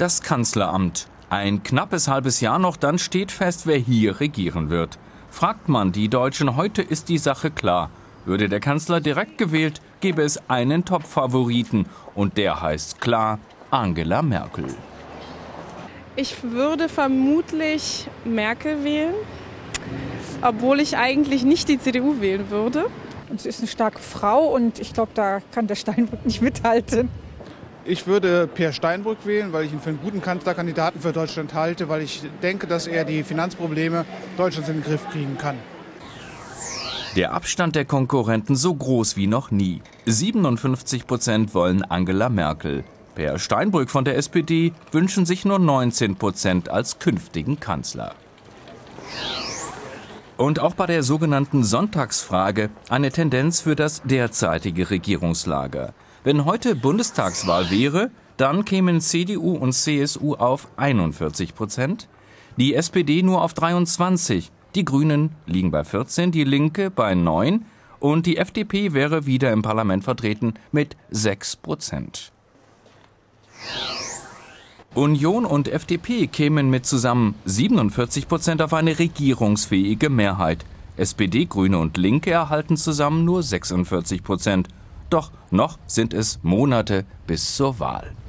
Das Kanzleramt. Ein knappes halbes Jahr noch, dann steht fest, wer hier regieren wird. Fragt man die Deutschen, heute ist die Sache klar. Würde der Kanzler direkt gewählt, gäbe es einen Top-Favoriten. Und der heißt klar Angela Merkel. Ich würde vermutlich Merkel wählen, obwohl ich eigentlich nicht die CDU wählen würde. Und sie ist eine starke Frau und ich glaube, da kann der Steinbrück nicht mithalten. Ich würde Peer Steinbrück wählen, weil ich ihn für einen guten Kanzlerkandidaten für Deutschland halte, weil ich denke, dass er die Finanzprobleme Deutschlands in den Griff kriegen kann. Der Abstand der Konkurrenten so groß wie noch nie. 57% wollen Angela Merkel. Peer Steinbrück von der SPD wünschen sich nur 19% als künftigen Kanzler. Und auch bei der sogenannten Sonntagsfrage eine Tendenz für das derzeitige Regierungslager. Wenn heute Bundestagswahl wäre, dann kämen CDU und CSU auf 41%, die SPD nur auf 23%, die Grünen liegen bei 14%, die Linke bei 9% und die FDP wäre wieder im Parlament vertreten mit 6%. Union und FDP kämen mit zusammen 47% auf eine regierungsfähige Mehrheit. SPD, Grüne und Linke erhalten zusammen nur 46%. Doch noch sind es Monate bis zur Wahl.